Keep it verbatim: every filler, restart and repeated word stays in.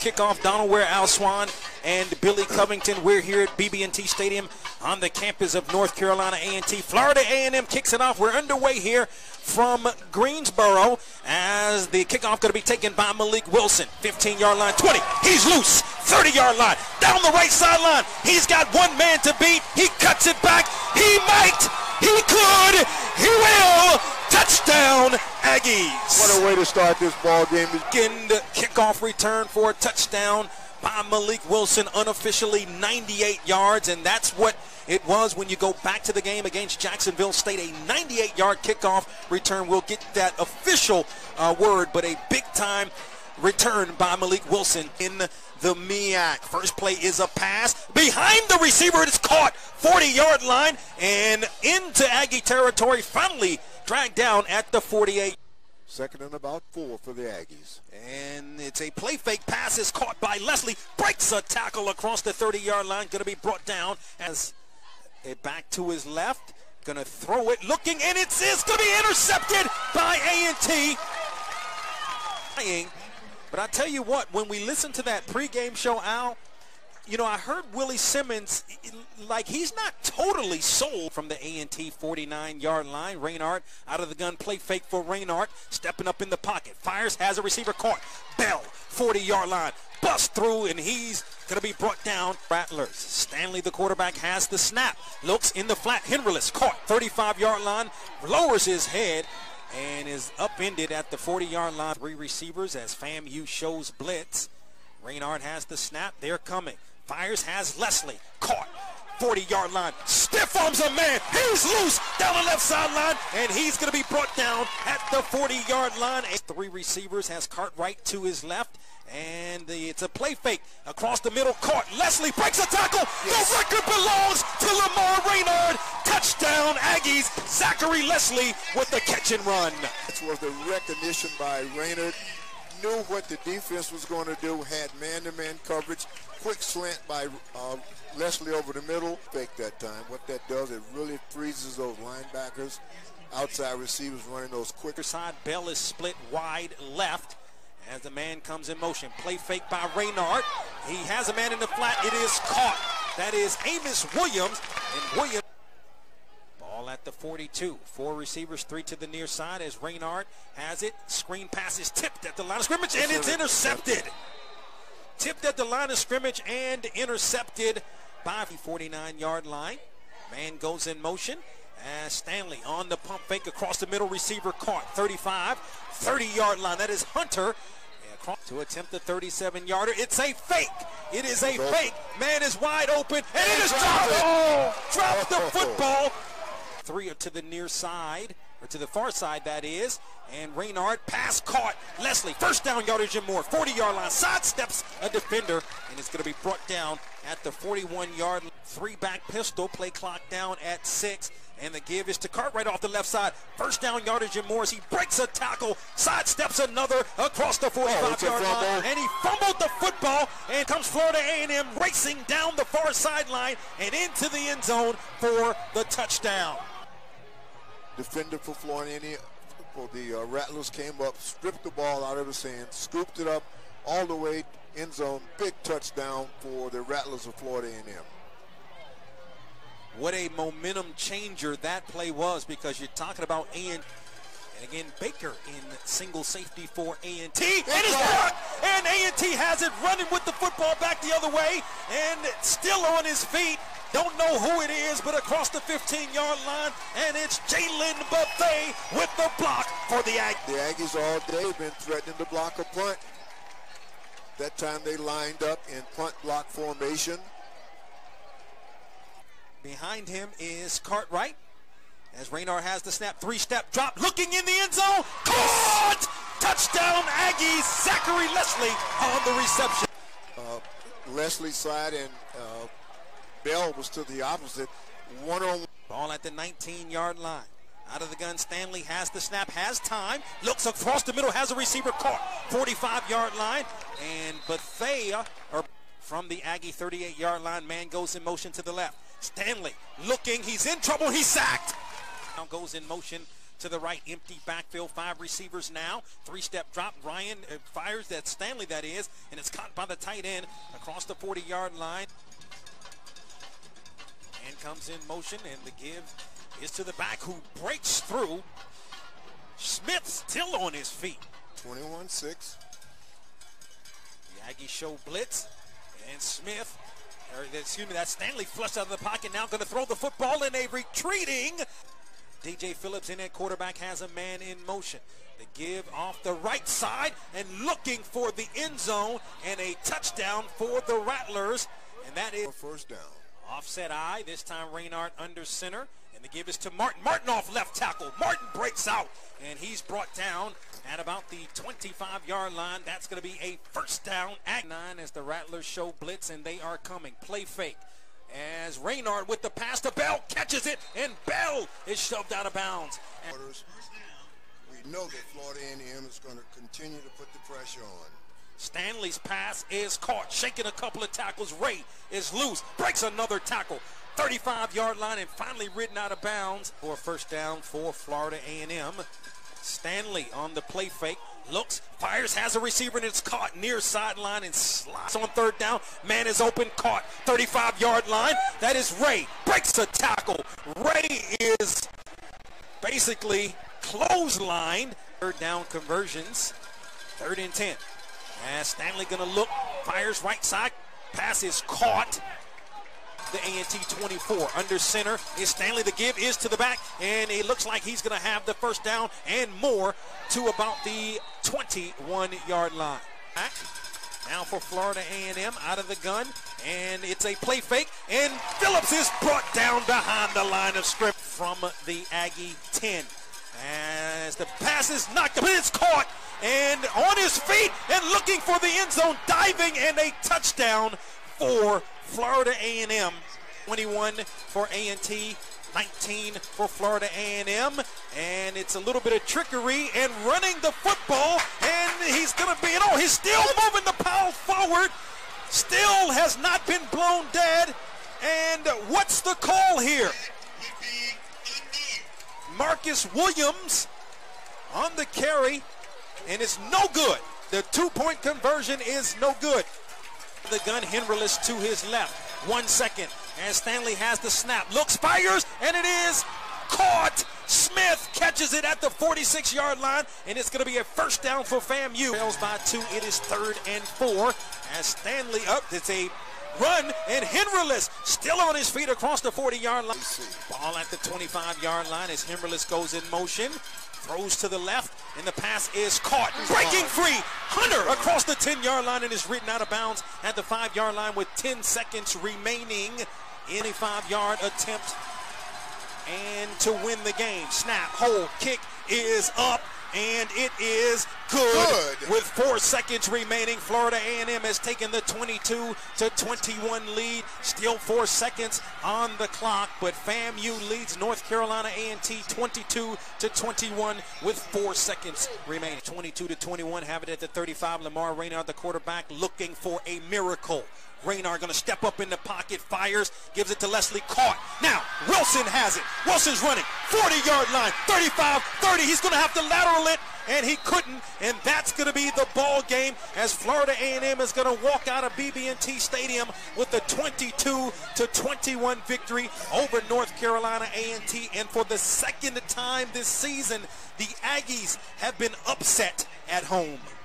kickoff. Donald Ware, Al Swan, and Billy Covington. We're here at B B and T Stadium on the campus of North Carolina A and T. Florida A and M kicks it off. We're underway here from Greensboro as the kickoff going to be taken by Malik Wilson. fifteen-yard line, twenty. He's loose. thirty-yard line. Down the right sideline. He's got one man to beat. He cuts it back. He might. He could. He will. Touchdown, Aggies. What a way to start this ball game. Again, the kickoff return for a touchdown by Malik Wilson, unofficially ninety-eight yards, and that's what it was when you go back to the game against Jacksonville State. A ninety-eight-yard kickoff return. We'll get that official uh, word, but a big-time return by Malik Wilson in the M E A C. First play is a pass. Behind the receiver, it is caught. forty-yard line and into Aggie territory. Finally dragged down at the forty-eight. Second and about four for the Aggies. And it's a play fake pass is caught by Leslie. Breaks a tackle across the thirty-yard line. Going to be brought down as it back to his left. Going to throw it, looking, and it's, it's going to be intercepted by A and T. But I tell you what, when we listen to that pregame show, Al, you know, I heard Willie Simmons, like he's not totally sold from the A and T forty-nine-yard line. Raynard out of the gun, play fake for Raynard, stepping up in the pocket. Fires, has a receiver caught. Bell, forty-yard line, bust through, and he's going to be brought down. Rattlers. Stanley, the quarterback, has the snap. Looks in the flat. Henryless caught. thirty-five-yard line, lowers his head, and is upended at the forty-yard line. Three receivers as FAMU shows blitz. Raynard has the snap. They're coming. Fires, has Leslie. Caught. forty-yard line. Stiff arms a man. He's loose down the left sideline, and he's going to be brought down at the forty-yard line. Three receivers, has Cartwright to his left, and the, it's a play fake across the middle. Caught. Leslie breaks a tackle. Yes. The record belongs to Lamar Raynard. Touchdown, Aggies. Zachary Leslie with the catch and run. This was the recognition by Raynard. Knew what the defense was going to do. Had man-to-man coverage. Quick slant by uh, Leslie over the middle. Fake that time. What that does, it really freezes those linebackers. Outside receivers running those quicker side. Bell is split wide left as the man comes in motion. Play fake by Raynard. He has a man in the flat. It is caught. That is Amos Williams. And Williams. Ball at the forty-two. Four receivers, three to the near side as Raynard has it. Screen pass is tipped at the line of scrimmage, and it's intercepted. Tipped at the line of scrimmage and intercepted by the forty-nine-yard line. Man goes in motion as Stanley on the pump fake across the middle. Receiver caught. thirty-five, thirty-yard line. That is Hunter to attempt the thirty-seven-yarder. It's a fake. It is a fake. Man is wide open, and it is dropped. Oh, dropped the football. Three to the near side, or to the far side, that is. And Raynard, pass caught. Leslie, first down yardage and more. forty-yard line, sidesteps a defender, and it's going to be brought down at the forty-one-yard line. Three-back pistol, play clock down at six. And the give is to Cartwright off the left side. First down yardage and more as he breaks a tackle, sidesteps another across the forty-five-yard oh, line. And he fumbled the football, and comes Florida A and M racing down the far sideline and into the end zone for the touchdown. Defender for Florida A and M, for the uh, Rattlers came up, stripped the ball out of his hand, scooped it up all the way end zone. Big touchdown for the Rattlers of Florida A and M. What a momentum changer that play was, because you're talking about A and and again Baker in single safety for A and T. And it's blocked, and A and T has it, running with the football back the other way, and still on his feet. Don't know who it is, but across the fifteen-yard line, and it's Jalen Buffet with the block for the Aggies. The Aggies all day have been threatening to block a punt. That time they lined up in punt block formation. Behind him is Cartwright as Raynard has the snap. Three-step drop, looking in the end zone. Caught! Touchdown, Aggies. Zachary Leslie on the reception. Uh, Leslie's side, and uh, Bell was to the opposite. One-on-one. Ball at the nineteen-yard line. Out of the gun, Stanley has the snap, has time, looks across the middle, has a receiver caught. forty-five-yard line, and Bethea, or from the Aggie thirty-eight-yard line, man goes in motion to the left. Stanley looking, he's in trouble, he's sacked. Now goes in motion to the right, empty backfield, five receivers now. Three-step drop, Ryan uh, fires that, Stanley that is, and it's caught by the tight end across the forty-yard line. And comes in motion, and the give is to the back who breaks through. Smith still on his feet. twenty-one six. The Aggies show blitz, and Smith, or excuse me, that's Stanley flushed out of the pocket, now going to throw the football in a retreating. D J Phillips in at quarterback has a man in motion. The give off the right side and looking for the end zone and a touchdown for the Rattlers. And that is first down. Offset eye, this time Raynard under center. And the give is to Martin. Martin off left tackle. Martin breaks out, and he's brought down at about the twenty-five-yard line. That's going to be a first down at nine as the Rattlers show blitz, and they are coming. Play fake as Raynard with the pass to Bell catches it, and Bell is shoved out of bounds. We know that Florida A and M is going to continue to put the pressure on. Stanley's pass is caught, shaking a couple of tackles. Ray is loose, breaks another tackle. thirty-five-yard line and finally ridden out of bounds for a first down for Florida A and M. Stanley on the play fake, looks, fires, has a receiver, and it's caught near sideline and slides on third down. Man is open, caught, thirty-five-yard line. That is Ray, breaks a tackle. Ray is basically clotheslined. Third down conversions, third and ten. As Stanley gonna look, fires right side, pass is caught. The A and T twenty-four under center is Stanley. The give is to the back, and it looks like he's going to have the first down and more to about the twenty-one-yard line. Back now for Florida A and M out of the gun, and it's a play fake, and Phillips is brought down behind the line of scrimmage from the Aggie ten. As the pass is knocked up, but it's caught, and on his feet and looking for the end zone, diving, and a touchdown for Florida A and M. twenty-one for A and T, nineteen for Florida A and M, and it's a little bit of trickery and running the football, and he's going to be, oh, he's still moving the ball forward, still has not been blown dead, and what's the call here? Marcus Williams on the carry, and it's no good. The two-point conversion is no good. The gun, Henryless to his left. One second as Stanley has the snap. Looks, fires, and it is caught. Smith catches it at the forty-six-yard line, and it's going to be a first down for FAMU. Trails by two. It is third and four as Stanley up. It's a run, and Henryless still on his feet across the forty-yard line. Ball at the twenty-five-yard line as Henryless goes in motion. Throws to the left, and the pass is caught. Breaking free, Hunter across the ten-yard line and is ridden out of bounds at the five-yard line with ten seconds remaining. In a five-yard attempt and to win the game. Snap, hold, kick is up, and it is good. Good. With four seconds remaining, Florida A and M has taken the twenty-two to twenty-one lead. Still four seconds on the clock, but FAMU leads North Carolina A and T twenty-two to twenty-one with four seconds remaining. twenty-two to twenty-one, have it at the thirty-five. Lamar Raynard, the quarterback, looking for a miracle. Raynard going to step up in the pocket, fires, gives it to Leslie, caught. Now, Wilson has it. Wilson's running, forty-yard line, thirty-five, thirty. He's going to have to lateral it, and he couldn't, and that's going to be the ball game as Florida A and M is going to walk out of B B and T Stadium with a twenty-two to twenty-one victory over North Carolina A and T. And for the second time this season, the Aggies have been upset at home.